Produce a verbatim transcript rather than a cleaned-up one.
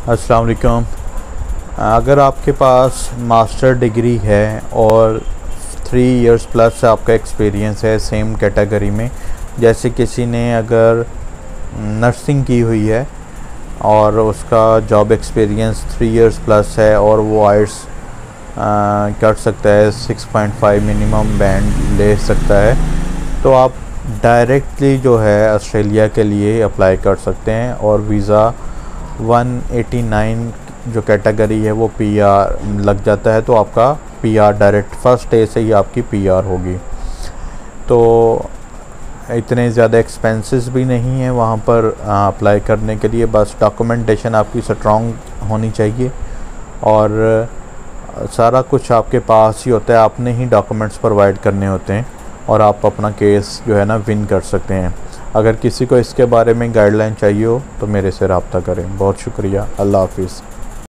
अस्सलाम वालेकुम। अगर आपके पास मास्टर डिग्री है और थ्री इयर्स प्लस आपका एक्सपीरियंस है सेम कैटेगरी में, जैसे किसी ने अगर नर्सिंग की हुई है और उसका job experience three years plus है और वो आइट्स कर सकता है, six point five minimum band ले सकता है, तो आप डायरेक्टली जो है ऑस्ट्रेलिया के लिए अप्लाई कर सकते हैं और वीज़ा वन एटी नाइन जो कैटेगरी है वो पीआर लग जाता है, तो आपका पीआर डायरेक्ट फर्स्ट डे से ही आपकी पीआर होगी। तो इतने ज़्यादा एक्सपेंसेस भी नहीं है वहाँ पर अप्लाई करने के लिए, बस डॉक्यूमेंटेशन आपकी स्ट्रॉन्ग होनी चाहिए और सारा कुछ आपके पास ही होता है, आपने ही डॉक्यूमेंट्स प्रोवाइड करने होते हैं और आप अपना केस जो है ना विन कर सकते हैं। अगर किसी को इसके बारे में गाइडलाइन चाहिए हो तो मेरे से रब्ता करें। बहुत शुक्रिया। अल्लाह हाफिज़।